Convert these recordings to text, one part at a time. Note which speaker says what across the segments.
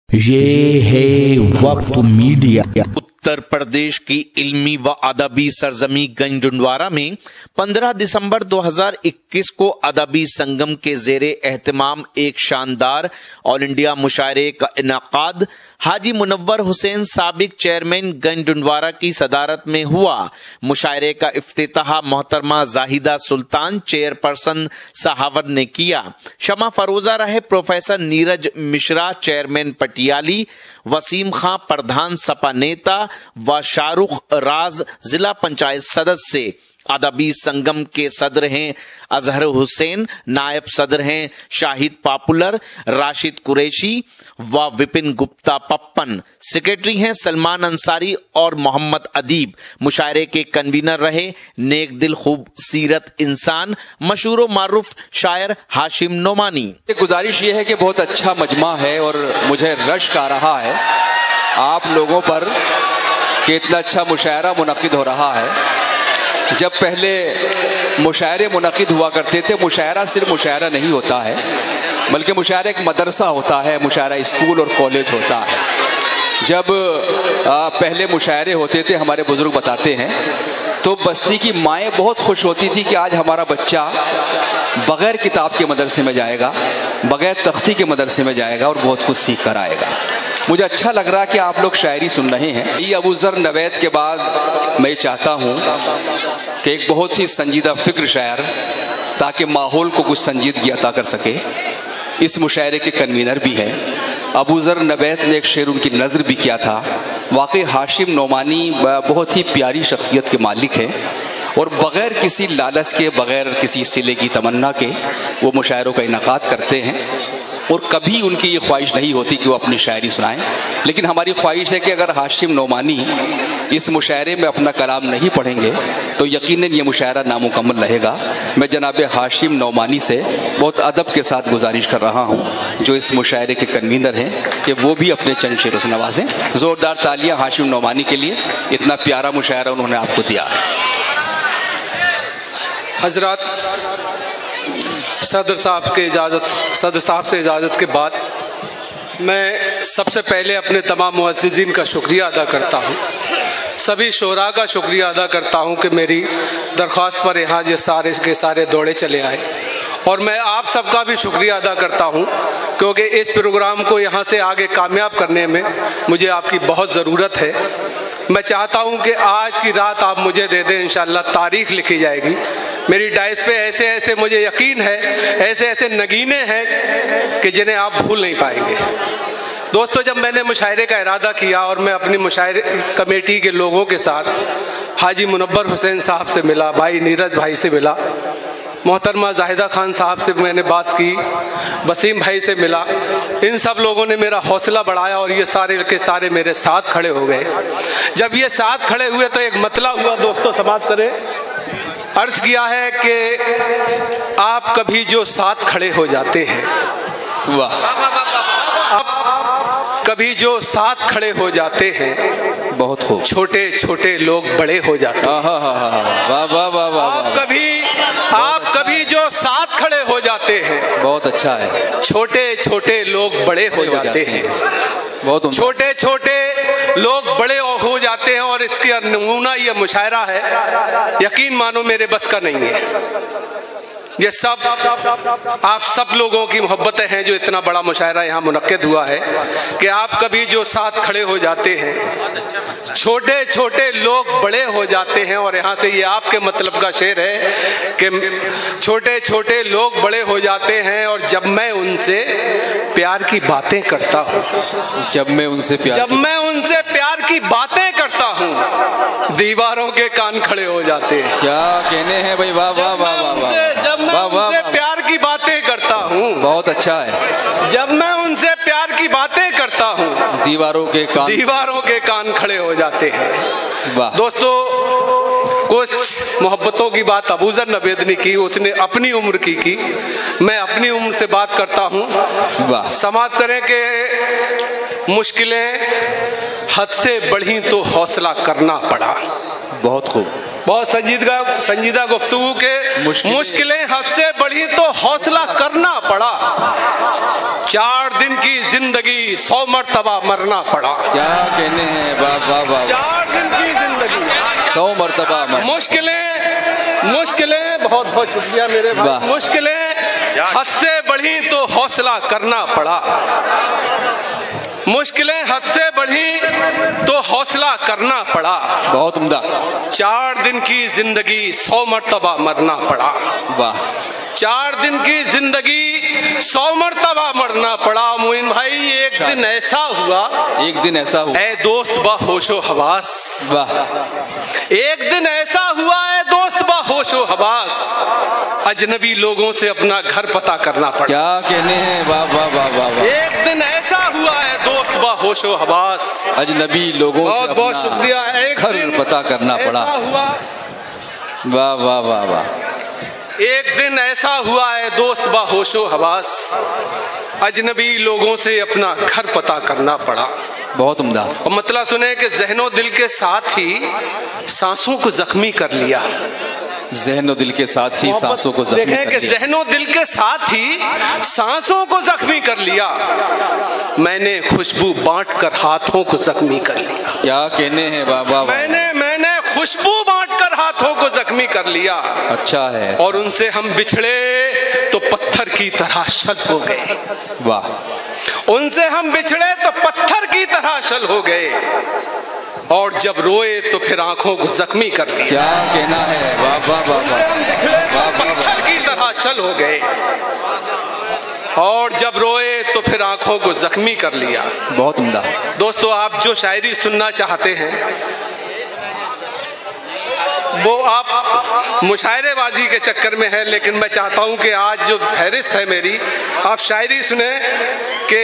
Speaker 1: ये है वक्त मीडिया।
Speaker 2: उत्तर प्रदेश की इल्मी व अदबी सरजमी गंजडुंडवारा में 15 दिसंबर 2021 को अदबी संगम के ज़ेरे एहतमाम एक शानदार ऑल इंडिया मुशायरे का इनाकाद हाजी मुनव्वर हुसैन साबिक चेयरमैन गंजडुंडवारा की सदारत में हुआ। मुशायरे का इफ्तिताह मोहतरमा जाहिदा सुल्तान चेयरपर्सन सहावर ने किया। शमा फरोजा रहे प्रोफेसर नीरज मिश्रा चेयरमैन पटियाली, वसीम खां प्रधान सपा नेता व शाहरुख राज जिला पंचायत सदस्य। अदबी संगम के सदर हैं अजहर हुसैन, नायब सदर हैं शाहिद पापुलर, राशिद कुरैशी व विपिन गुप्ता पप्पन। सेक्रेटरी हैं सलमान अंसारी और मोहम्मद अदीब। मुशायरे के कन्वीनर रहे नेक दिल खूब सीरत इंसान मशहूर मारूफ शायर हाशिम नोमानी।
Speaker 3: गुजारिश ये है कि बहुत अच्छा मजमा है और मुझे रश्क आ रहा है आप लोगों पर कि इतना अच्छा मुशायरा मुनक़िद हो रहा है। जब पहले मुशायरे मुनक़िद हुआ करते थे, मुशायरा सिर्फ मुशायरा नहीं होता है बल्कि मुशायरा एक मदरसा होता है, मुशायरा स्कूल और कॉलेज होता है। जब पहले मुशायरे होते थे, हमारे बुजुर्ग बताते हैं, तो बस्ती की माएँ बहुत खुश होती थी कि आज हमारा बच्चा बग़ैर किताब के मदरसे में जाएगा, बग़ैर तख्ती के मदरसे में जाएगा और बहुत कुछ सीख कर आएगा। मुझे अच्छा लग रहा है कि आप लोग शायरी सुन रहे हैं। ये अबू ज़र नवैद के बाद मैं चाहता हूँ कि एक बहुत ही संजीदा फ़िक्र शायर, ताकि माहौल को कुछ संजीदगी अता कर सके, इस मुशायरे के कन्वीनर भी हैं। अबू ज़र नवैद ने एक शेर उनकी नज़र भी किया था। वाकई हाशिम नोमानी बहुत ही प्यारी शख्सियत के मालिक हैं और बग़ैर किसी लालच के, बग़ैर किसी सिले की तमन्ना के वो मुशायरों का इनाकाद करते हैं और कभी उनकी ये ख्वाहिश नहीं होती कि वो अपनी शायरी सुनाएं। लेकिन हमारी ख्वाहिश है कि अगर हाशिम नोमानी इस मुशायरे में अपना कलाम नहीं पढ़ेंगे तो यकीनन ये मुशायरा नामुकम्मल रहेगा। मैं जनाब हाशिम नोमानी से बहुत अदब के साथ गुजारिश कर रहा हूँ, जो इस मुशायरे के कन्वीनर हैं, कि वो भी अपने चंद शेरों से नवाजें। ज़ोरदार तालियाँ हाशिम नोमानी के लिए, इतना प्यारा मुशायरा उन्होंने आपको दिया है।
Speaker 4: हजरत सदर साहब से इजाज़त के बाद मैं सबसे पहले अपने तमाम मुअज़्ज़िज़ीन का शुक्रिया अदा करता हूँ, सभी शोरा का शुक्रिया अदा करता हूँ कि मेरी दरख्वास्त पर यहाँ ये सारे के सारे दौड़े चले आए। और मैं आप सबका भी शुक्रिया अदा करता हूँ क्योंकि इस प्रोग्राम को यहाँ से आगे कामयाब करने में मुझे आपकी बहुत ज़रूरत है। मैं चाहता हूँ कि आज की रात आप मुझे दे दें, इंशाअल्लाह तारीख़ लिखी जाएगी। मेरी डाइस पे ऐसे ऐसे मुझे यकीन है, ऐसे ऐसे नगीने हैं कि जिन्हें आप भूल नहीं पाएंगे। दोस्तों, जब मैंने मुशायरे का इरादा किया और मैं अपनी मुशायरे कमेटी के लोगों के साथ हाजी मुनव्वर हुसैन साहब से मिला, भाई नीरज भाई से मिला, मोहतरमा जाहिदा खान साहब से मैंने बात की, वसीम भाई से मिला, इन सब लोगों ने मेरा हौसला बढ़ाया और ये सारे के सारे मेरे साथ खड़े हो गए। जब ये साथ खड़े हुए तो एक मतला हुआ, दोस्तों समाप्त करें। अर्ज किया है कि आप कभी जो साथ खड़े हो जाते हैं, वाह, आप कभी जो साथ खड़े हो जाते हैं,
Speaker 3: बहुत खूब,
Speaker 4: छोटे छोटे लोग बड़े हो जाते हैं।
Speaker 3: वाह वाह वाह वाह।
Speaker 4: आप कभी जो साथ खड़े हो जाते हैं,
Speaker 3: बहुत अच्छा है,
Speaker 4: छोटे छोटे लोग बड़े हो जाते हैं,
Speaker 3: बहुत
Speaker 4: छोटे छोटे लोग बड़े हो जाते हैं। और इसका नमूना ये मुशायरा है, यकीन मानो मेरे बस का नहीं है। ये सब आप सब लोगों की मोहब्बतें हैं जो इतना बड़ा मुशायरा यहाँ मुनक्किद हुआ है कि आप कभी जो साथ खड़े हो जाते हैं, छोटे छोटे लोग बड़े हो जाते हैं। और यहाँ से ये आपके मतलब का शेर है कि छोटे छोटे लोग बड़े हो जाते हैं और जब मैं उनसे प्यार की बातें करता हूँ,
Speaker 3: जब मैं उनसे
Speaker 4: प्यार की बातें करता हूँ, दीवारों के कान खड़े हो जाते हैं।
Speaker 3: क्या कहने हैं भाई, वाह वाह वाह वाह।
Speaker 4: जब मैं उनसे प्यार की बातें करता हूँ,
Speaker 3: बहुत अच्छा है,
Speaker 4: जब मैं उनसे प्यार की बातें करता हूँ,
Speaker 3: दीवारों के कान
Speaker 4: खड़े हो जाते हैं।
Speaker 3: वाह।
Speaker 4: दोस्तों, कुछ मोहब्बतों की बात अबू ज़र नवैद ने की, उसने अपनी उम्र की, मैं अपनी उम्र से बात करता हूँ।
Speaker 3: वाह।
Speaker 4: समाप्त करें कि मुश्किलें हद से बढ़ी तो हौसला करना पड़ा।
Speaker 3: बहुत खूब।
Speaker 4: बहुत संजीदा गुफ्तगू के मुश्किलें हद से बढ़ी तो हौसला करना पड़ा, 4 दिन की जिंदगी 100 मरतबा मरना पड़ा।
Speaker 3: क्या कहने हैं, वाह वाह वाह।
Speaker 4: 4 दिन की जिंदगी
Speaker 3: 100 मरतबा
Speaker 4: मुश्किलें बहुत बहुत शुक्रिया मेरे भाई। मुश्किलें हद से बढ़ी तो हौसला करना पड़ा, मुश्किलें हद से बढ़ी तो हौसला करना पड़ा।
Speaker 3: बहुत उम्दा।
Speaker 4: 4 दिन की जिंदगी 100 मरतबा मरना पड़ा।
Speaker 3: वाह।
Speaker 4: 4 दिन की जिंदगी 100 मरतबा मरना पड़ा। मोइन भाई एक दिन ऐसा हुआ, ऐ दोस्त होशो हवास।
Speaker 3: वाह।
Speaker 4: एक दिन ऐसा हुआ है दोस्त होशो हवास, अजनबी लोगों से अपना घर पता करना पड़ा।
Speaker 3: क्या कहने हैं, वाह वाह वाह वाह।
Speaker 4: एक दिन ऐसा हुआ है दोस्त होशो हवास,
Speaker 3: अजनबी लोगों से
Speaker 4: बहुत बहुत शुक्रिया। एक
Speaker 3: घर पता करना पड़ा। वाह वाह वाह वाह।
Speaker 4: एक दिन ऐसा हुआ है दोस्त होशो हवास, अजनबी लोगों से अपना घर पता करना पड़ा।
Speaker 3: बहुत उम्दा।
Speaker 4: और मतलब सुने कि ज़हनो दिल के साथ ही सांसों को जख्मी कर लिया।
Speaker 3: ज़हनो दिल के साथ ही सांसों को जख्मी कर लिया।
Speaker 4: देखें कि ज़हनो दिल के साथ ही सांसों को जख्मी कर लिया, मैंने खुशबू बांट कर हाथों को जख्मी कर लिया।
Speaker 3: क्या कहने हैं, वाह वाह।
Speaker 4: मैंने खुशबू बांट कर हाथों को जख्मी कर लिया।
Speaker 3: अच्छा है।
Speaker 4: और उनसे हम बिछड़े तो पत्थर की तरह शल हो गए।
Speaker 3: वाह।
Speaker 4: उनसे हम बिछड़े तो पत्थर की तरह शल हो गए, और जब रोए तो फिर आंखों को जख्मी कर दिया।
Speaker 3: क्या कहना है, वाह वाह वाह।
Speaker 4: पत्थर की तरह शल हो गए, और जब रोए तो फिर आंखों को जख्मी कर लिया।
Speaker 3: बहुत उम्दा।
Speaker 4: दोस्तों, आप जो शायरी सुनना चाहते हैं वो आप मुशायरेबाजी के चक्कर में है, लेकिन मैं चाहता हूं कि आज जो फहरिस्त है मेरी, आप शायरी सुने कि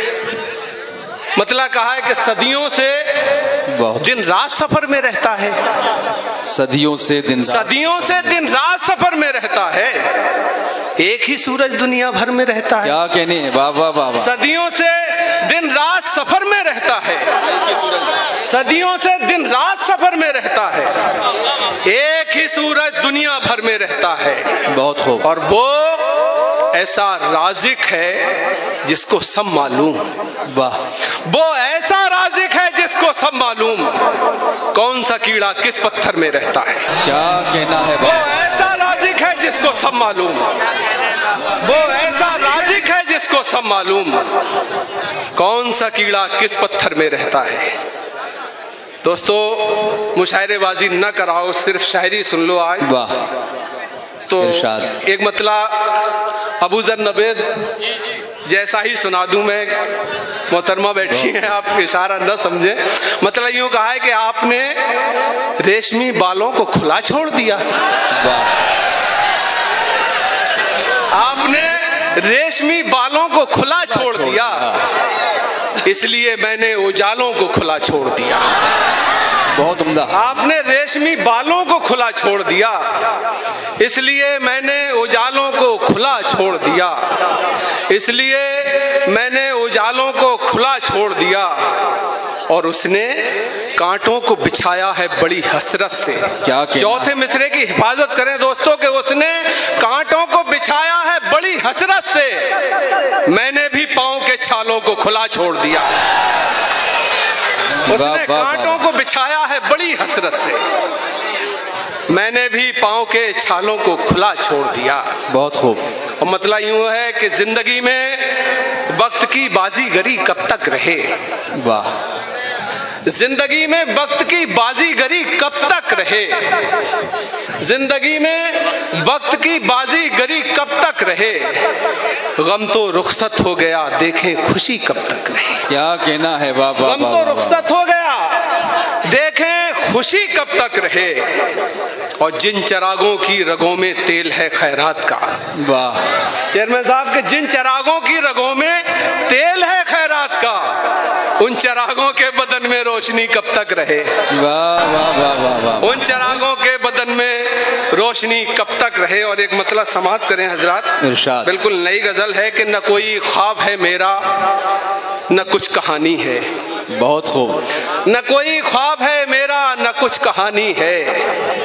Speaker 4: मतलब कहा है कि सदियों से दिन रात सफर में रहता है।
Speaker 3: सदियों से दिन
Speaker 4: रात सफर में रहता है, एक ही सूरज दुनिया भर में रहता है।
Speaker 3: क्या कहने हैं, वाह वाह वाह।
Speaker 4: सदियों से दिन रात सफर में रहता है, सदियों से दिन रात सफर में रहता है, एक ही सूरज दुनिया भर में रहता है।
Speaker 3: बहुत खूब।
Speaker 4: और वो ऐसा राज़िक है जिसको सब मालूम।
Speaker 3: वाह।
Speaker 4: वो ऐसा राज़िक है जिसको सब मालूम, कौन सा कीड़ा किस पत्थर में रहता है।
Speaker 3: क्या कहना है,
Speaker 4: वो ऐसा राज़िक है जिसको सब मालूम, वो ऐसा राज़िक है जिसको सब मालूम, कौन सा कीड़ा किस पत्थर में रहता है। दोस्तों, मुशायरेबाजी न कराओ, सिर्फ शायरी सुन लो आज।
Speaker 3: वाह।
Speaker 4: तो एक मतलब अबू ज़र नवेद जैसा ही सुना दूं मैं। मोहतरमा बैठी है, आप इशारा न समझे। मतलब यूं कहा है कि आपने रेशमी बालों को खुला छोड़ दिया। आपने रेशमी बालों को खुला छोड़ दिया, इसलिए मैंने उजालों को खुला छोड़ दिया।
Speaker 3: बहुत उम्दा।
Speaker 4: आपने रेशमी बालों को खुला छोड़ दिया, इसलिए मैंने उजालों को खुला छोड़ दिया, इसलिए मैंने उजालों को खुला छोड़ दिया। और उसने कांटों को बिछाया है बड़ी हसरत से।
Speaker 3: क्या
Speaker 4: चौथे मिसरे की हिफाजत करें दोस्तों कि उसने कांटों को बिछाया है बड़ी हसरत से, मैंने भी पांव के छालों को खुला छोड़ दिया। उसने कांटों को बिछाया है बड़ी हसरत से, मैंने भी पांव के छालों को खुला छोड़ दिया।
Speaker 3: बहुत खूब।
Speaker 4: और मतलब यूं है कि जिंदगी में वक्त की बाजीगरी कब तक रहे।
Speaker 3: वाह।
Speaker 4: जिंदगी में वक्त की बाजीगरी कब तक रहे, जिंदगी में वक्त की बाजीगरी कब तक रहे, गम तो रुखसत हो गया देखें खुशी कब तक रहे।
Speaker 3: क्या कहना है, वाह वाह।
Speaker 4: गम तो रुखसत हो गया देखें खुशी कब तक रहे, और जिन चरागों की रगों में तेल है खैरात का।
Speaker 3: वाह।
Speaker 4: चेयरमैन साहब के जिन चरागों की रगों में तेल है खैरात का, उन चरागों के बदन में रोशनी कब तक रहे।
Speaker 3: वाह वाह वाह वाह वाह।
Speaker 4: उन चरागों के बदन में रोशनी कब तक रहे। और एक मतलब समाप्त करें हजरात,
Speaker 3: इरशाद।
Speaker 4: बिल्कुल नई गजल है कि न कोई ख्वाब है मेरा न कुछ कहानी है।
Speaker 3: बहुत खूब।
Speaker 4: न कोई ख्वाब है मेरा न कुछ कहानी है,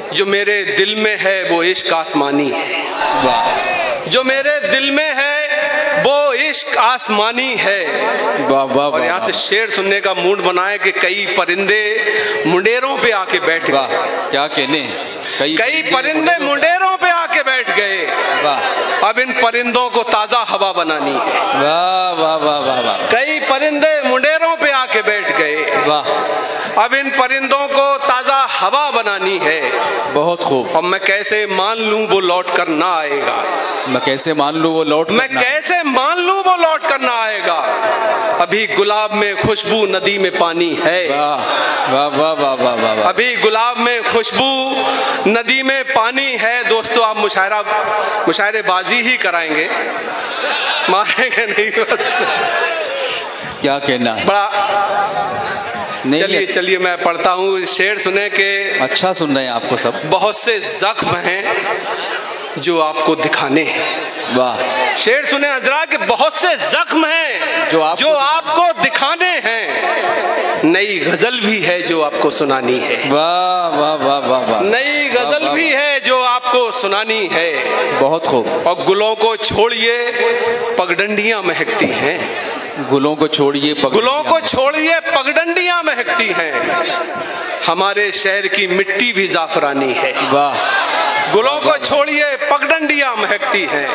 Speaker 4: जो मेरे दिल में है वो इश्क आसमानी है,
Speaker 3: वाह
Speaker 4: जो मेरे दिल में है वो इश्क आसमानी है।
Speaker 3: वाह वाह
Speaker 4: और यहाँ से शेर सुनने का मूड बनाए कि कई परिंदे मुंडेरों पे आके बैठ
Speaker 3: वाह,
Speaker 4: गए,
Speaker 3: क्या कहने,
Speaker 4: कई परिंदे मुंडेरों पे आके बैठ गए।
Speaker 3: वाह
Speaker 4: अब इन परिंदों को ताजा हवा बनानी है।
Speaker 3: वाह वाह वाह वाह वाह,
Speaker 4: कई परिंदे मुंडेरों पे आके बैठ गए,
Speaker 3: वाह
Speaker 4: अब इन परिंदों को ताजा हवा बनानी है।
Speaker 3: बहुत खूब।
Speaker 4: अब मैं कैसे मान लूं वो लौट कर ना आएगा,
Speaker 3: मैं कैसे मान लूं वो लौट
Speaker 4: मैं कैसे मान लूं वो लौट कर ना आएगा। अभी गुलाब में खुशबू नदी में पानी है,
Speaker 3: वाह वाह वाह वाह वाह वाह वाह।
Speaker 4: अभी गुलाब में खुशबू नदी में पानी है। दोस्तों आप मुशायरेबाजी ही कराएंगे, मारेंगे नहीं बस।
Speaker 3: क्या कहना है,
Speaker 4: बड़ा
Speaker 3: नहीं
Speaker 4: चलिए मैं पढ़ता हूँ। शेर सुने के
Speaker 3: अच्छा सुन रहे हैं आपको सब।
Speaker 4: बहुत से जख्म हैं जो आपको दिखाने हैं।
Speaker 3: वाह,
Speaker 4: शेर सुने हजरात के बहुत से जख्म हैं
Speaker 3: जो
Speaker 4: आपको दिखाने हैं। नई गजल भी है जो आपको सुनानी है,
Speaker 3: वाह वाह वाह वाह वाह,
Speaker 4: नई गजल भी है जो आपको सुनानी है।
Speaker 3: बहुत खूब।
Speaker 4: और गुलों को छोड़िए पगडंडियां महकती हैं,
Speaker 3: गुलों को छोड़िए
Speaker 4: गुलों को छोड़िए पगडंडियां महकती हैं। हमारे शहर की मिट्टी भी जाफरानी है,
Speaker 3: वाह।
Speaker 4: गुलों को छोड़िए पगडंडियां महकती हैं,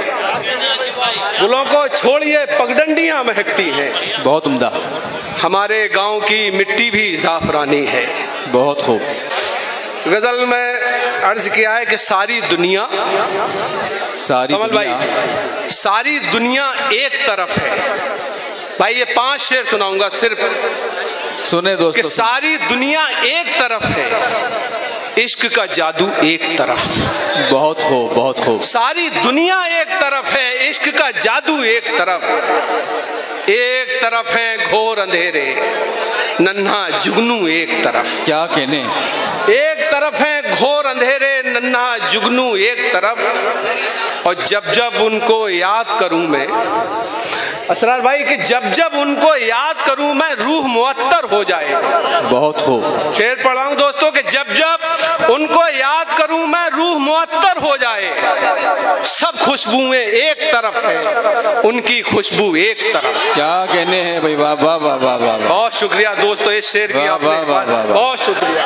Speaker 4: गुलों को छोड़िए पगडंडियां महकती हैं।
Speaker 3: बहुत उम्दा।
Speaker 4: हमारे गांव की मिट्टी भी जाफरानी है।
Speaker 3: बहुत खूब।
Speaker 4: गजल में अर्ज किया है कि सारी दुनिया,
Speaker 3: सारी
Speaker 4: कमल भाई, सारी दुनिया एक तरफ है। भाई ये 5 शेर सुनाऊंगा सिर्फ,
Speaker 3: सुने दोस्तों।
Speaker 4: कि सारी दुनिया एक तरफ है, इश्क का जादू एक तरफ।
Speaker 3: बहुत खूब बहुत खूब।
Speaker 4: सारी दुनिया एक तरफ है, इश्क का जादू एक तरफ। एक तरफ है घोर अंधेरे, नन्हा जुगनू एक तरफ।
Speaker 3: क्या कहने,
Speaker 4: एक तरफ है घोर अंधेरे, नन्हा जुगनू एक तरफ। और जब जब उनको याद करूं मैं, असरार भाई, कि जब जब उनको याद करूं मैं रूह मुअत्तर हो जाए।
Speaker 3: बहुत खूब।
Speaker 4: शेर पढ़ाऊं दोस्तों कि जब जब उनको याद करूं मैं रूह मुअत्तर हो जाए। सब खुशबुएं एक तरफ है, उनकी खुशबू एक तरफ।
Speaker 3: क्या कहने हैं भाई, वाह वाह वाह वाह वाह।
Speaker 4: बहुत शुक्रिया दोस्तों इस शेर की आपने, बहुत शुक्रिया।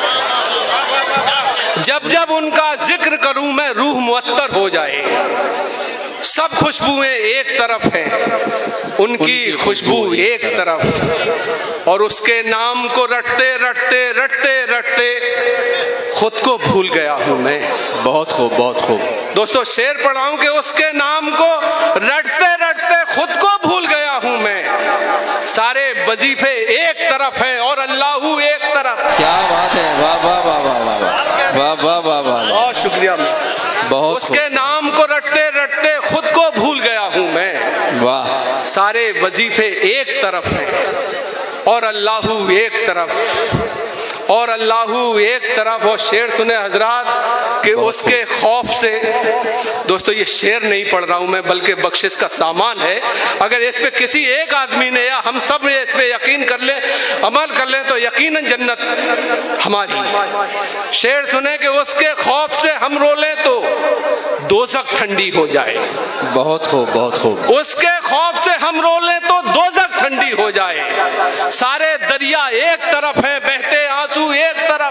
Speaker 4: जब जब उनका जिक्र करूं मैं रूह मुअत्तर हो जाए। सब खुशबुएं एक तरफ हैं, उनकी खुशबू एक तरफ। और उसके नाम को रटते रटते रटते रटते खुद को भूल गया हूं मैं।
Speaker 3: बहुत खूब बहुत खूब।
Speaker 4: दोस्तों शेर पढ़ाऊं कि उसके नाम को रटते रटते खुद को भूल गया हूं मैं। सारे वजीफे एक तरफ हैं और अल्लाहू एक तरफ।
Speaker 3: क्या बात है, वाह वाह वाह वाह वाह वाह वाह वाह वाह।
Speaker 4: बहुत शुक्रिया।
Speaker 3: बहुत
Speaker 4: उसके नाम को रटते रटते खुद को भूल गया हूं मैं।
Speaker 3: वाह।
Speaker 4: सारे वजीफे एक तरफ हैं और अल्लाहू एक तरफ, और अल्लाहू एक तरफ। और शेर सुने हजरात कि उसके खौफ से, दोस्तों ये शेर नहीं पढ़ रहा हूं मैं बल्कि बख्शिश का सामान है। अगर इस पे किसी एक आदमी ने या हम सब ने इस पे यकीन कर ले, अमल कर ले, तो यकीनन जन्नत हमारी। शेर सुने कि उसके खौफ से हम रो लें तो दोज़ख ठंडी हो जाए।
Speaker 3: बहुत खूब बहुत खूब।
Speaker 4: उसके खौफ से हम रो लें तो दोज़ख ठंडी हो जाए। सारे दरिया एक तरफ हैं, बहते आंसू एक तरफ।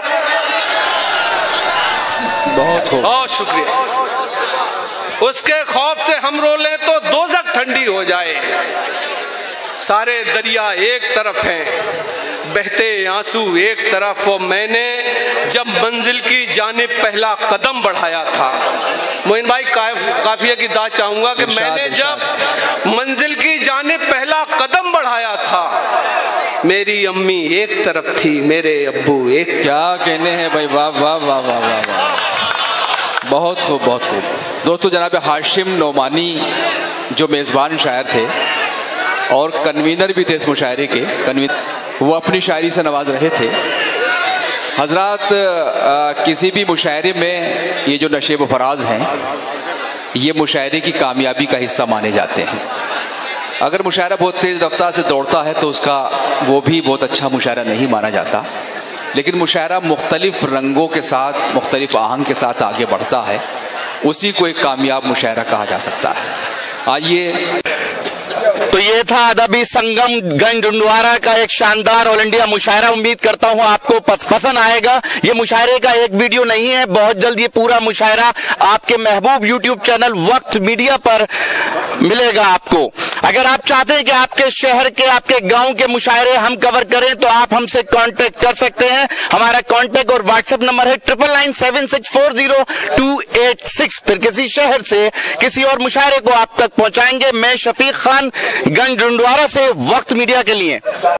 Speaker 3: बहुत खूब।
Speaker 4: बहुत शुक्रिया। उसके खौफ से हम रो लें तो दोज़ख ठंडी हो जाए। सारे दरिया एक तरफ हैं, बहते आंसू एक तरफ। और मैंने जब मंजिल की जानिब पहला कदम बढ़ाया था, मोइन भाई काफिया की दाद चाहूंगा कि मैंने जब मंजिल की जानिब पहला कदम बढ़ाया था, मेरी अम्मी एक तरफ थी, मेरे अब्बू एक।
Speaker 3: क्या कहने हैं भाई, वाह वाह वाह वाह वाह वाह। बहुत खूब बहुत खूब। दोस्तों जनाब हाशिम नोमानी जो मेज़बान शायर थे और कन्वीनर भी थे इस मुशायरे के, वो अपनी शायरी से नवाज रहे थे। हजरात किसी भी मुशायरे में ये जो नशे व फराज हैं, ये मुशायरे की कामयाबी का हिस्सा माने जाते हैं। अगर मुशायरा बहुत तेज़ रफ्तार से दौड़ता है तो उसका वो भी बहुत अच्छा मुशायरा नहीं माना जाता। لیکن مشاعرہ مختلف رنگوں کے ساتھ، مختلف آہنگ کے ساتھ آگے بڑھتا ہے، اسی کو ایک کامیاب مشاعرہ کہا جا سکتا ہے۔ آئیے،
Speaker 2: تو یہ تھا ادبی سنگم گنج ڈنڈوارہ کا ایک شاندار آل انڈیا مشاعرہ۔ امید کرتا ہوں آپ کو پسند آئے گا۔ یہ مشاعرے کا ایک ویڈیو نہیں ہے، بہت جلد یہ پورا مشاعرہ آپ کے محبوب یوٹیوب چینل وقت میڈیا پر ملے گا آپ کو۔ اگر آپ چاہتے ہیں کہ آپ کے شہر کے، آپ کے گاؤں کے مشاعرے ہم کور کریں تو آپ ہم سے کانٹیکٹ کر سکتے ہیں۔ ہمارا کانٹیکٹ اور واٹس ایپ نمبر ہے 9997640286۔ پھر کسی شہر سے کسی اور مشاعرے کو آپ تک پہنچائیں گے۔ میں شفیق خان گنج ڈنڈوارہ سے وقت میڈیا کے لیے۔